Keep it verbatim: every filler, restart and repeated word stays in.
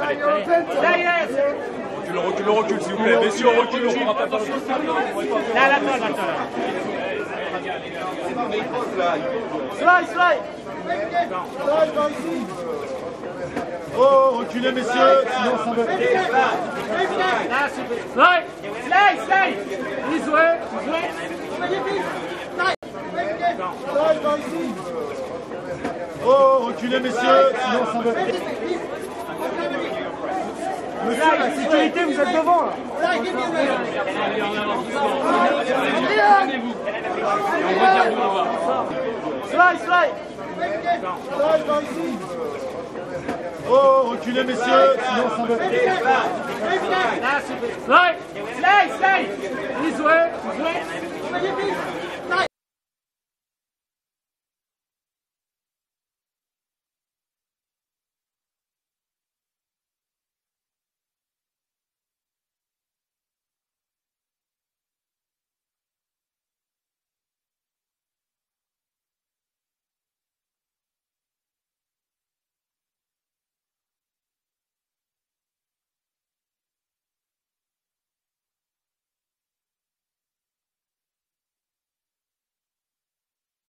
Derrière. Recule, recule, recule, s'il vous plaît. Messieurs, recule, on ne pourra pas faire le Là, là, là, là. Slide, slide. Oh, reculez, messieurs, sinon ça va. Slide, slide, slide. Please wait, wait. Oh, reculez, messieurs, sinon ça va. Monsieur, la sécurité, vous êtes devant là. Slide, slide. Oh, reculez, messieurs, sinon ça va. Slide, slide, slide. Please wait, wait.